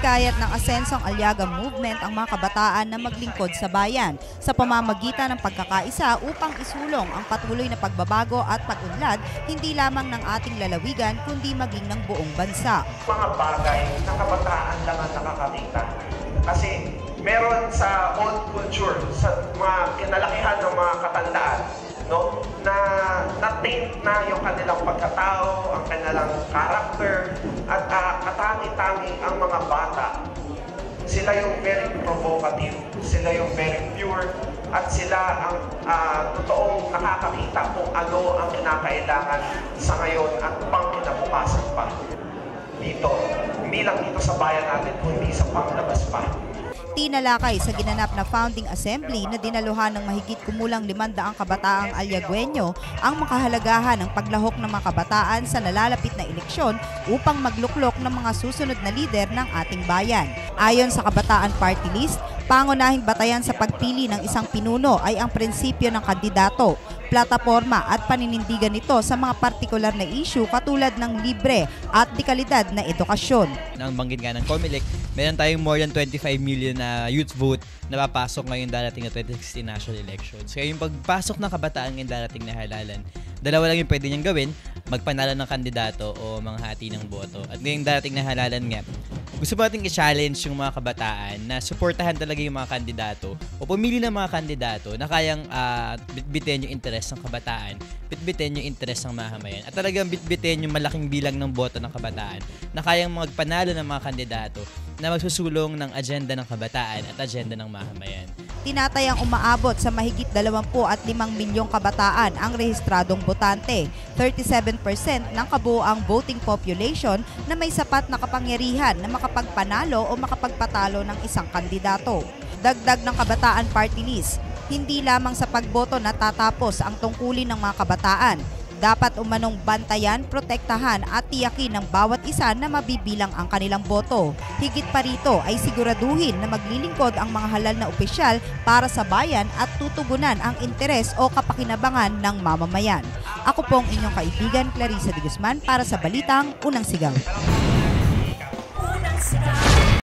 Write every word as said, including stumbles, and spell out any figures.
Hinikayat ng Asensong Aliaga Movement ang mga kabataan na maglingkod sa bayan sa pamamagitan ng pagkakaisa upang isulong ang patuloy na pagbabago at pag-unlad hindi lamang ng ating lalawigan kundi maging ng buong bansa. Mga bagay na kabataan lang ang nakakakita. Kasi meron sa old culture, sa mga kinalakihan ng mga katandaan, no, na na-taint na yung kanilang pagkatao, ang kanilang character, at uh, katangi-tangi ang mga bata. Sila yung very provocative, sila yung very pure, at sila ang uh, totoong nakakakita kung ano ang kinakailangan sa ngayon at pang kinabukasan pa. Dito, hindi lang dito sa bayan natin, kundi sa panglabas pa. Tinalakay sa ginanap na founding assembly na dinaluhan ng mahigit kumulang limandaang kabataang Aliagueño ang makahalagahan ng paglahok ng mga kabataan sa nalalapit na eleksyon upang magluklok ng mga susunod na lider ng ating bayan. Ayon sa Kabataan Party List, pangunahing batayan sa pagpili ng isang pinuno ay ang prinsipyo ng kandidato, plataporma at paninindigan nito sa mga partikular na issue katulad ng libre at dekalidad na edukasyon. Nang banggit nga ng COMELEC, meron tayong more than twenty-five million na youth vote na papasok ngayon darating na twenty sixteen national elections. Kaya yung pagpasok ng kabataan ngayon darating na halalan, dalawa lang yung pwede niyang gawin, magpanalo ng kandidato o manghati ng boto. At ngayong darating na halalan nga, gusto ba natin i-challenge yung mga kabataan na suportahan talaga yung mga kandidato o pumili ng mga kandidato na kayang uh, bitbitin yung interes ng kabataan, bitbitin yung interes ng mamamayan, at talagang bitbitin yung malaking bilang ng boto ng kabataan na kayang magpanalo ng mga kandidato na magsusulong ng agenda ng kabataan at agenda ng mamamayan. Tinatayang umaabot sa mahigit dalawampu at limang milyong kabataan ang rehistradong botante, thirty-seven percent ng kabuoang voting population na may sapat na kapangyarihan na makapagpanalo o makapagpatalo ng isang kandidato. Dagdag ng Kabataan Party List, hindi lamang sa pagboto natatapos ang tungkulin ng mga kabataan. Dapat umanong bantayan, protektahan at tiyakin ng bawat isa na mabibilang ang kanilang boto. Higit pa rito ay siguraduhin na maglilingkod ang mga halal na opisyal para sa bayan at tutugunan ang interes o kapakinabangan ng mamamayan. Ako pong inyong kaibigan Clarissa de Guzman para sa Balitang Unang Sigaw.